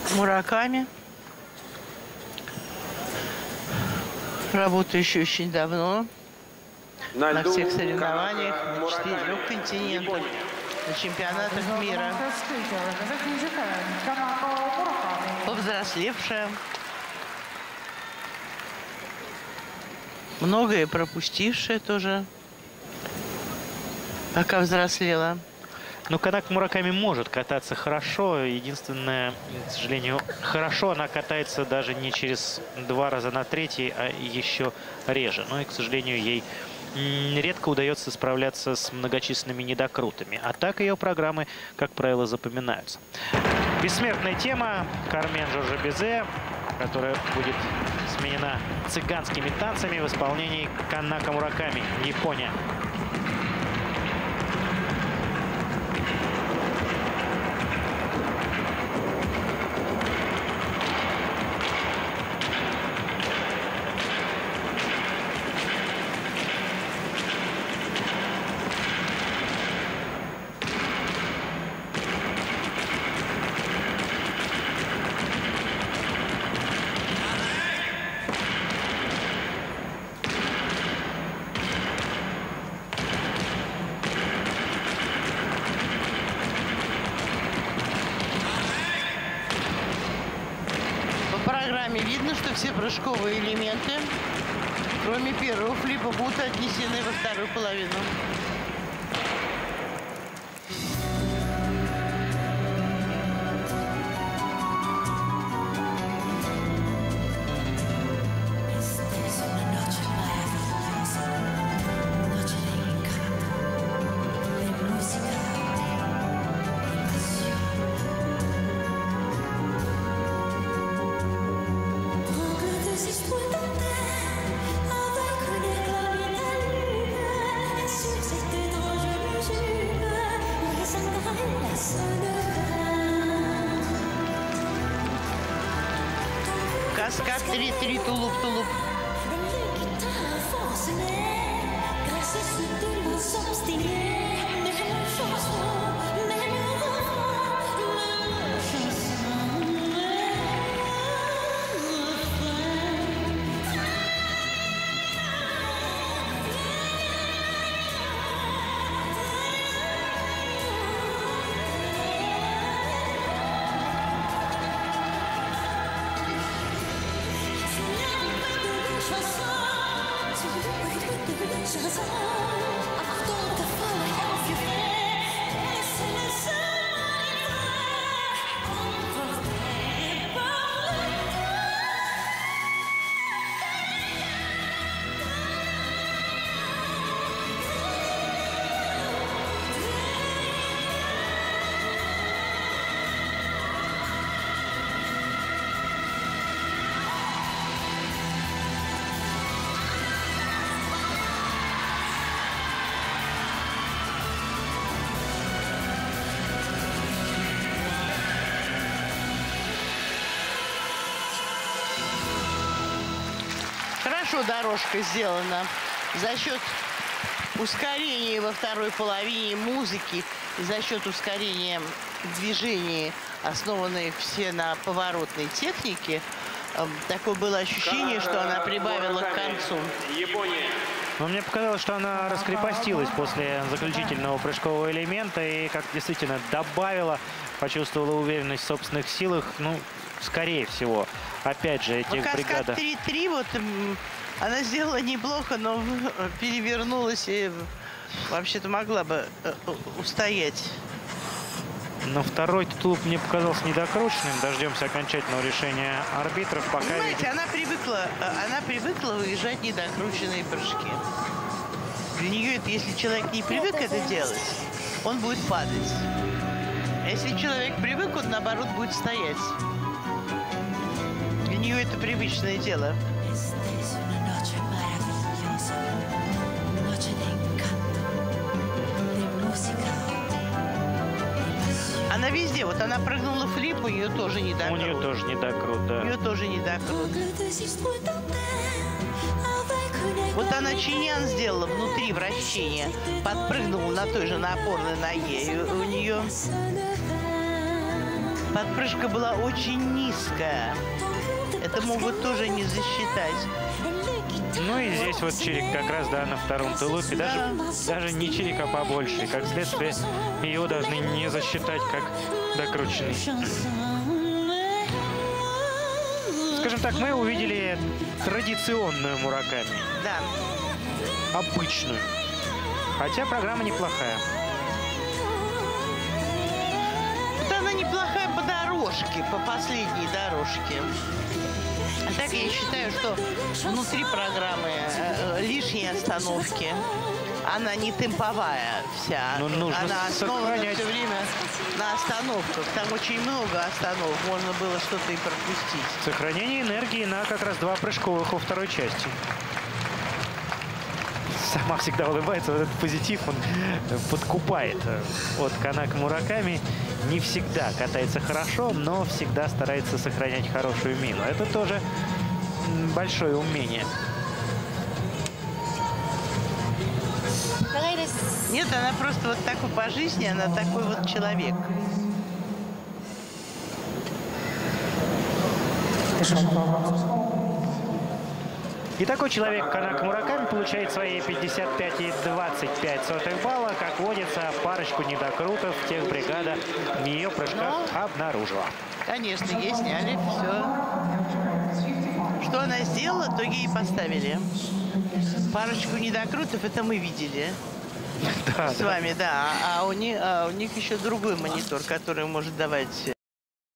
Мураками, работающий очень давно на всех соревнованиях, на 4 континентах, на чемпионатах мира. Повзрослевшая, многое пропустившая тоже, пока взрослела. Ну, Канака Мураками может кататься хорошо. Единственное, к сожалению, хорошо она катается даже не через 2 раза на третий, а еще реже. Ну и, к сожалению, ей редко удается справляться с многочисленными недокрутами. А так ее программы, как правило, запоминаются. Бессмертная тема Кармен Жоржа Бизе, которая будет сменена цыганскими танцами в исполнении Канака Мураками, Япония. Видно, что все прыжковые элементы, кроме первого флипа, будут отнесены во вторую половину. Каскад 3-3, тулуп-тулуп. Хорошо дорожка сделана за счет ускорения во второй половине музыки, и за счет ускорения движений, основанных все на поворотной технике. Такое было ощущение, что она прибавила к концу. Но мне показалось, что она раскрепостилась после заключительного прыжкового элемента и как действительно добавила, почувствовала уверенность в собственных силах. Ну, скорее всего, опять же, этих бригада. Каскад 3-3, вот она сделала неплохо, но перевернулась и вообще-то могла бы устоять. Но второй тулуп мне показался недокрученным. Дождемся окончательного решения арбитров. Пока понимаете, она привыкла выезжать недокрученные прыжки. Для нее это, если человек не привык это делать, он будет падать. А если человек привык, он наоборот будет стоять. Для нее это привычное дело. Она везде, вот она прыгнула флип, у нее тоже не докрут. У нее тоже не докрут, да. У нее тоже не докрут. Вот она чинян сделала внутри вращения, подпрыгнула на той же напорной ноге, и у нее Подпрыжка была очень низкая. Это могут тоже не засчитать. Ну и здесь вот Чирик как раз, да, на втором тулупе. Даже не Чирик, а побольше. Как следствие, ее должны не засчитать как докрученный. Скажем так, мы увидели традиционную Мураками. Да. Обычную. Хотя программа неплохая. Вот она неплохая по дорожке, по последней дорожке. А так я считаю, что внутри программы лишние остановки. Она не темповая вся. Но нужно она основана сохранять. все время на остановках. Там очень много остановок. Можно было что-то и пропустить. Сохранение энергии на как раз 2 прыжковых во второй части. Сама всегда улыбается. Вот этот позитив, он подкупает. Вот Канака Мураками не всегда катается хорошо, но всегда старается сохранять хорошую мину. Это тоже большое умение. Нет, она просто вот такой по жизни, она такой вот человек. И такой человек, Канака Мураками, получает свои 55,25 балла. Как водится, парочку недокрутов в тех бригада в ее прыжках обнаружила. Конечно, ей сняли все. Что она сделала, то ей поставили. Парочку недокрутов, это мы видели. Да, с вами, да. А у них еще другой монитор, который может давать